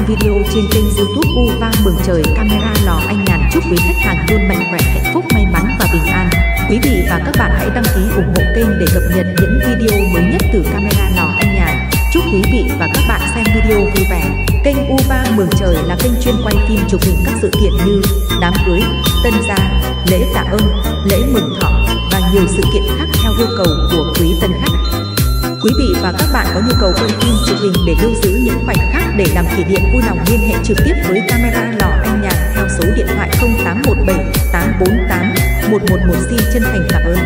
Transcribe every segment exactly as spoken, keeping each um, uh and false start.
video trên kênh YouTube U Vang Mừng Trời Camera Lò Anh Nhàn. Chúc quý khách hàng luôn mạnh khỏe, hạnh phúc, may mắn và bình an. Quý vị và các bạn hãy đăng ký ủng hộ kênh để cập nhật những video mới nhất từ Camera Lò Anh Nhàn. Chúc quý vị và các bạn xem video vui vẻ. Kênh U Vang Mừng Trời là kênh chuyên quay phim chụp hình các sự kiện như đám cưới, tân gia, lễ tạ ơn, lễ mừng thọ và nhiều sự kiện khác theo yêu cầu của quý tân khách. Quý vị và các bạn có nhu cầu quay phim chụp hình để lưu giữ những khoảnh khắc để làm kỷ niệm vui lòng liên hệ trực tiếp với Camera Lò Anh Nhàn theo số điện thoại không tám một bảy tám bốn tám một một một. Xin chân thành cảm ơn.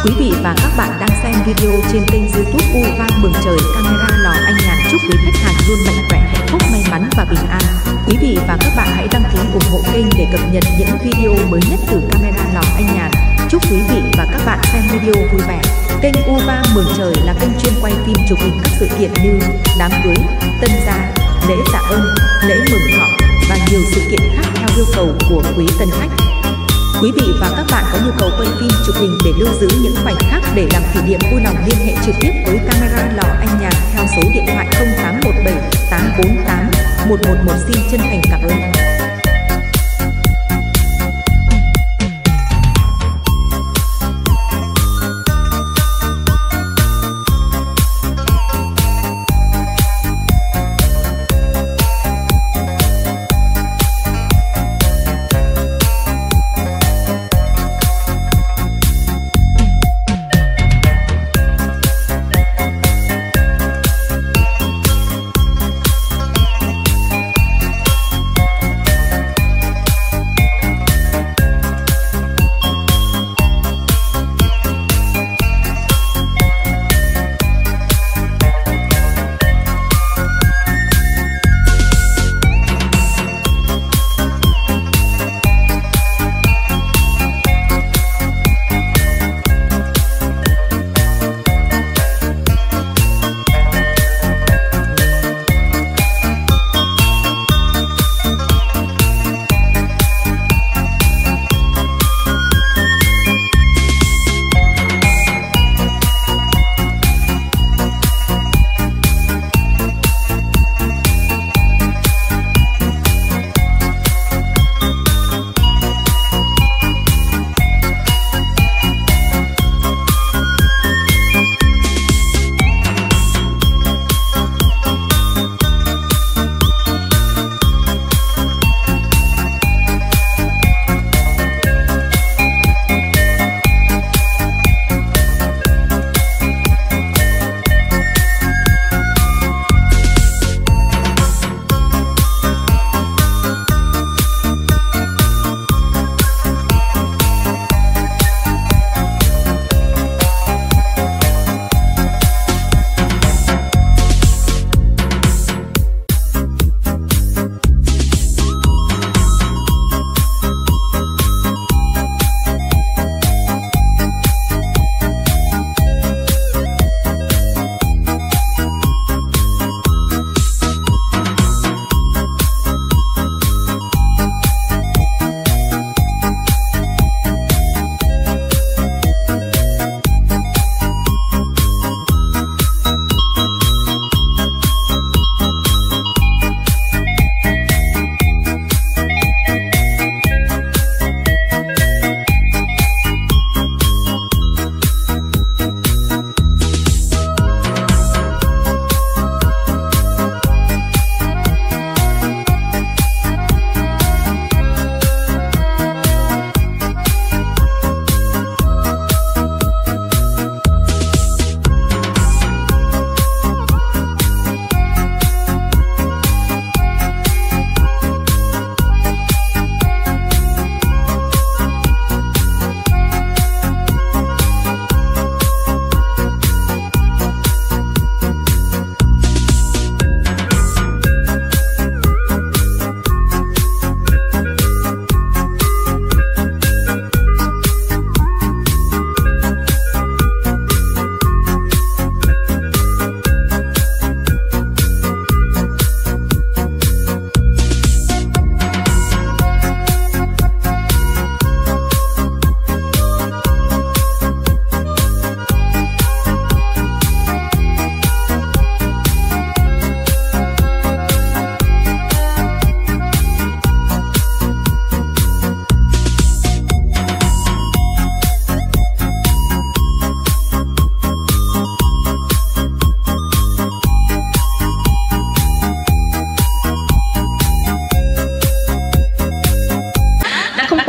Quý vị và các bạn đang xem video trên kênh YouTube U Vang Mừng Trời Camera Lò Anh Nhàn chúc quý khách hàng luôn mạnh khỏe, hạnh phúc, may mắn và bình an. Quý vị và các bạn hãy đăng ký ủng hộ kênh để cập nhật những video mới nhất từ Camera Lò Anh Nhàn. Chúc quý vị và các bạn xem video vui vẻ. Kênh U Vang Mừng Trời là kênh chuyên quay phim chụp hình các sự kiện như đám cưới, tân gia, lễ tạ ơn, lễ mừng thọ và nhiều sự kiện khác theo yêu cầu của quý tân khách. Quý vị và các bạn có nhu cầu quay phim chụp hình để lưu giữ những khoảnh khắc để làm kỷ niệm vui lòng liên hệ trực tiếp với Camera Lò Anh Nhàn theo số điện thoại không tám một bảy tám bốn tám một một một. Xin chân thành cảm ơn.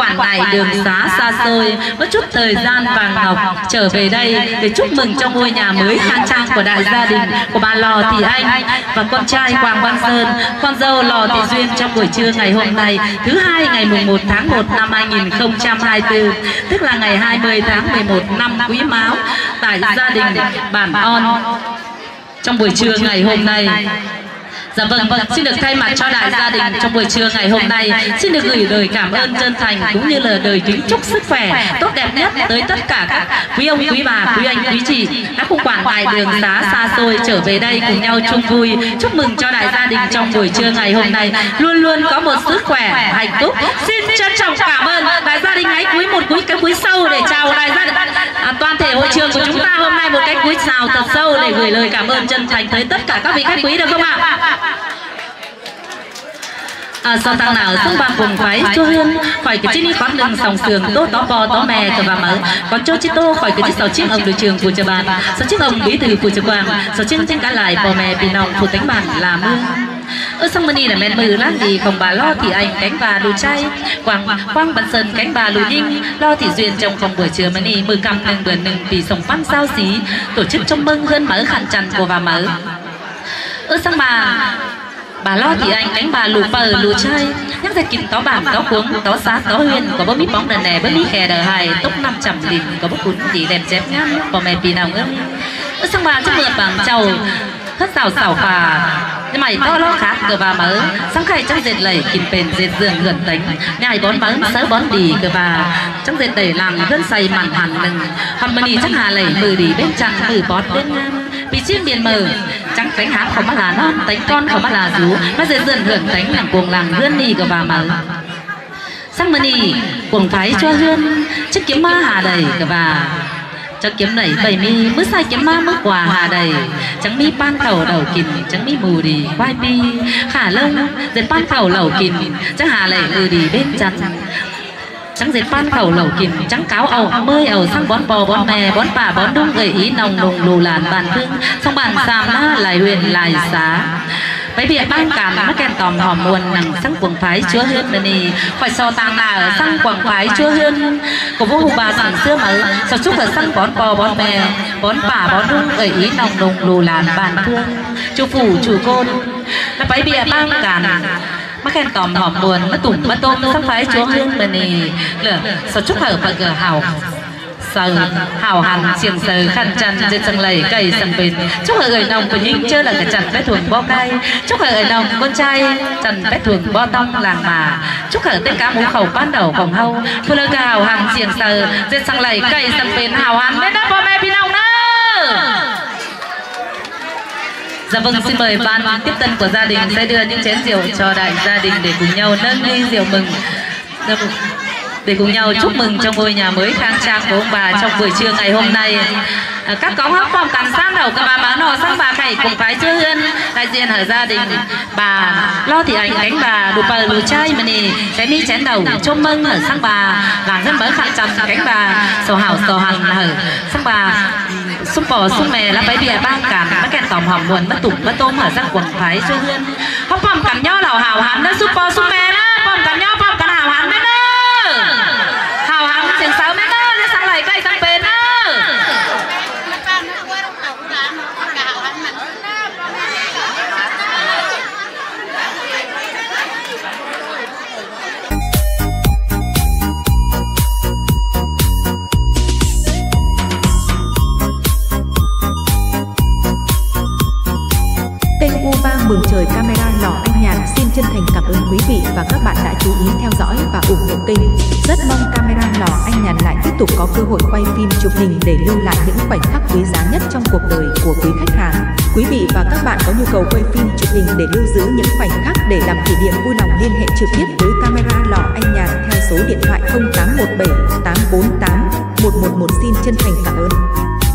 quãng ngày đường xá xa xôi, mất chút thời gian vàng ngọc trở về đây để chúc mừng trong ngôi nhà mới khang trang của đại gia đình của bà Lò Thị Anh và con trai Quang Văn Sơn, con dâu Lò Thị Duyên trong buổi trưa ngày hôm nay, thứ hai ngày mùng một tháng một năm hai nghìn không trăm hai mươi tư, tức là ngày hai mươi tháng mười một năm Quý Mão, tại gia đình Bản On trong buổi trưa ngày hôm nay. Dạ vâng, vâng, xin được thay mặt cho đại gia đình trong buổi trưa ngày hôm nay, xin được gửi lời cảm ơn chân thành cũng như là lời kính chúc sức khỏe tốt đẹp nhất tới tất cả các quý ông, quý bà, quý anh, quý chị đã cùng quãng ngày đường xá xa xôi trở về đây cùng nhau chung vui chúc mừng cho đại gia đình trong buổi trưa ngày hôm nay luôn luôn có một sức khỏe hạnh phúc. Xin trân trọng cảm ơn đại gia đình. Hãy cúi một cúi cái cúi sâu để chào đại gia đình, à, toàn thể hội trường của chúng ta hôm nay một cái cúi chào thật sâu để gửi lời cảm ơn chân thành tới tất cả các vị khách quý, được không ạ? À, sau tăng nào sông bạc cùng phái chua hương khỏi cái chiếc đi quán lưng sòng sườn tốt tó bò tó mè cờ và mở còn cho chiếc tô khỏi cái chiếc sáu chiếc ông đội trường của chợ bàn, sáu chiếc ông bí thư của chợ quang, sáu chiếc trên cá lại bò mè bị nòng phụ tính bản là mưa. Ở sông Mani là men mừ láng gì phòng bà Lo Thị Anh cánh bà lù chay, Quang Quang Văn Sơn cánh bà lù Ninh, Lo Thị Duyên trong phòng buổi trưa Mani mừ cầm nâng bữa nâng vì sòng pan sao xí tổ chức trong mừng hơn mở khăn chăn của bà mở. Ở sông bà bà Lo Thị Anh cánh bà lù phờ lù chay nhắc ra kín tó bản tó cuống tó sát tó huyên có bó mít bóng đần nè bó mít khè đờ hài tốc năm trăm lìn có bó cuốn chỉ đẹp chép ngăn bò mẹ pì nào ơi. Ở sông bà chắc mượn bằng trầu hất xào xào phà nhưng mày to lo khác cờ bà mở sáng khai trong dệt lầy kìm bền dệt giường gần đánh ngày bón bắn sớ bón đi cờ bà trong dệt đẩy làm gân say mặn hẳn nừng hầm mani chắc hà lầy mừ đi bên trăng mừ bót bên ngang bị chim biển mờ trắng cánh hát không bắt là non tánh con không bắt là rú nó dệt dần hưởng tánh làng cuồng làng hươn đi cờ bà mở sang mani cuồng phái cho hươn chiếc kiếm ma hà đầy cờ bà cho kiếm nảy bảy mi mới sai kiếm ma mức quà hà đầy trắng mi pan khẩu đầu kìm trắng mi mù đi quai pi khả lông dệt pan khẩu lẩu kìm trắng hà lệ mù đi bên chắn trắng dệt pan khẩu lẩu kìm trắng cáo ầu mơi ầu sang bón bò bón mè bón bà bón đung gợi ý nồng nùng lù làn bàn thương xong bàn xàm na lại huyền lại xá mấy việc ban cảm nó kèn tòm hòm muôn nằng sang quần phái chúa hương nè khỏi so tàng là ở sang quần phái chúa hương của vô hùng bà sản xưa mà sao chúc ở sang bón bò bón mè bón bà bón đung gợi ý nồng nùng lù làn bàn thương chủ phủ chủ côn là mấy việc ban cảm mắc khen tòm hòm buồn mất tủng mất tôm sang phái chúa hương mình nè lửa sao chúc ở và gờ hào sờ hào hàn xiềng sờ khăn chăn trên sân lầy cây sân bền chúc ở người nồng của những chơi là cả chăn vết thuồng bo cay chúc ở người nồng con trai chăn vết thuồng bo tông làng mà chúc ở tên cá mũ khẩu ban đầu vòng hâu thua lơ cả hào hàn xiềng sờ trên sân lầy cây sân bền hào hàn bên đất bo mẹ bị nồng nữa. Dạ vâng, xin mời ban tiếp tân của gia đình sẽ đưa những chén rượu cho đại gia đình để cùng nhau nâng ly rượu mừng để cùng nhau chúc mừng trong ngôi nhà mới khang trang của ông bà trong buổi trưa ngày hôm nay. À, các có hấp phòng cảm sang đầu các bà bán nọ sang bà khẩy cùng phái chưa hương đại diện ở gia đình bà Lo Thị Anh cánh bà đủ bờ lù chay mà nè cái mi chén đầu chôm mừng ở sang bà làng dân mới khăn chăn cánh bà sổ hảo sổ hằng ở sang bà xung bò xung mè là bấy bìa ban cảm nó kèn tòm hòm buồn mất tủng mất tôm ở sang quần phái chưa hương hấp phòng cảm nho lào hảo hán đó xung bò xung mè đó phòng cảm nho phòng cảm hảo hán đó hào hán tiếng sáu mét đó để sang lại cây sang bên đó. Kênh u ba mừng trời camera lò anh nhàn xin chân thành cảm ơn quý vị và các bạn đã chú ý theo dõi và ủng hộ kênh. Rất mong camera lò anh nhàn lại tiếp tục có cơ hội quay phim chụp hình để lưu lại những khoảnh khắc quý giá nhất trong cuộc đời của quý khách hàng. Quý vị và các bạn có nhu cầu quay phim chụp hình để lưu giữ những khoảnh khắc để làm kỷ niệm vui lòng liên hệ trực tiếp với camera lò anh nhàn theo số điện thoại không tám một bảy tám bốn tám một một một. Xin chân thành cảm ơn.